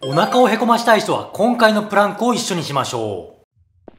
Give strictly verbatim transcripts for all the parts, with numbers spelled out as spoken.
お腹をへこましたい人は今回のプランクを一緒にしましょう。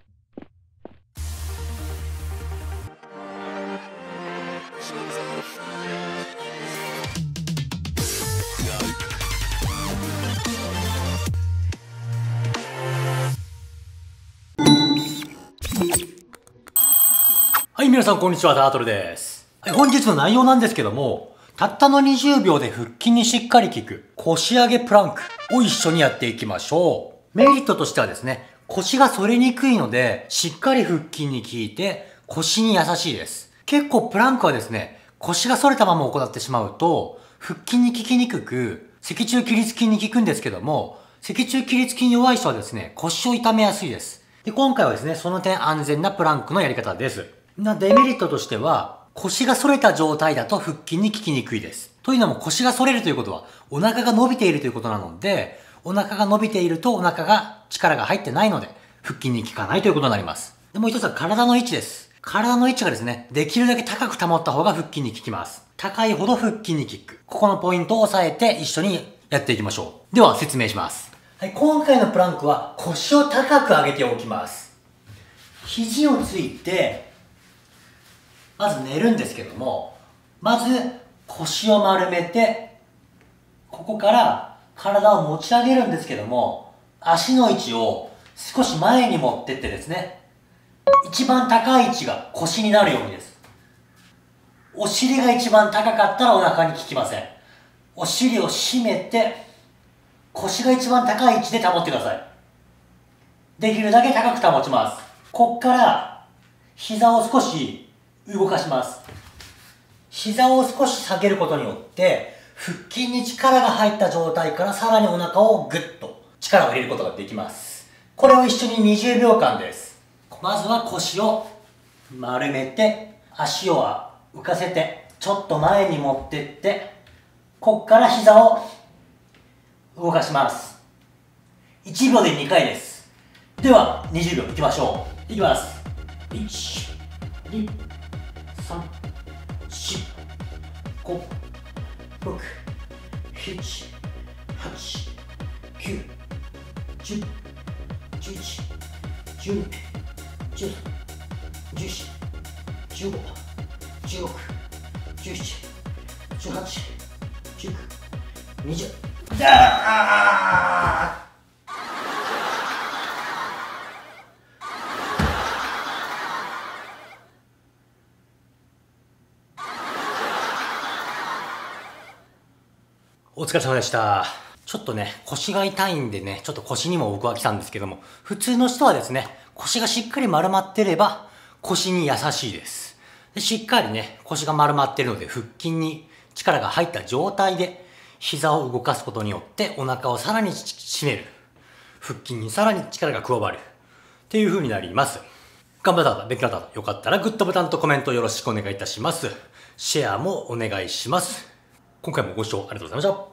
はい、皆さんこんにちは、タートルです。はい、本日の内容なんですけども、たったのにじゅうびょうで腹筋にしっかり効く腰上げプランクを一緒にやっていきましょう。メリットとしてはですね、腰が反れにくいので、しっかり腹筋に効いて腰に優しいです。結構プランクはですね、腰が反れたまま行ってしまうと、腹筋に効きにくく、脊柱起立筋に効くんですけども、脊柱起立筋弱い人はですね、腰を痛めやすいです。で、今回はですね、その点安全なプランクのやり方です。なデメリットとしては、腰が反れた状態だと腹筋に効きにくいです。というのも腰が反れるということは、お腹が伸びているということなので、お腹が伸びているとお腹が力が入ってないので、腹筋に効かないということになります。でもう一つは体の位置です。体の位置がですね、できるだけ高く保った方が腹筋に効きます。高いほど腹筋に効く。ここのポイントを押さえて一緒にやっていきましょう。では説明します。はい、今回のプランクは腰を高く上げておきます。肘をついて、まず寝るんですけども、まず腰を丸めて、ここから体を持ち上げるんですけども、足の位置を少し前に持ってってですね、一番高い位置が腰になるようにです。お尻が一番高かったらお腹に効きません。お尻を締めて、腰が一番高い位置で保ってください。できるだけ高く保ちます。こっから膝を少し動かします。膝を少し下げることによって腹筋に力が入った状態からさらにお腹をグッと力を入れることができます。これを一緒ににじゅうびょうかんです。まずは腰を丸めて、足を浮かせてちょっと前に持ってって、こっから膝を動かします。いちびょうでにかいです。ではにじゅうびょういきましょう。いきます。いち、に、さん、よん、ご、ろく、なな、はち、きゅう、じゅう、じゅういち、じゅうに、じゅうさん、じゅうよん、じゅうご、じゅうろく、じゅうなな、じゅうはち、じゅうきゅう、にじゅう。あーお疲れ様でした。ちょっとね、腰が痛いんでね、ちょっと腰にも僕は来たんですけども、普通の人はですね、腰がしっかり丸まってれば、腰に優しいです。でしっかりね、腰が丸まってるので、腹筋に力が入った状態で、膝を動かすことによって、お腹をさらに締める。腹筋にさらに力が加わる。っていう風になります。頑張った方、できなかった方、よかったらグッドボタンとコメントよろしくお願いいたします。シェアもお願いします。今回もご視聴ありがとうございました。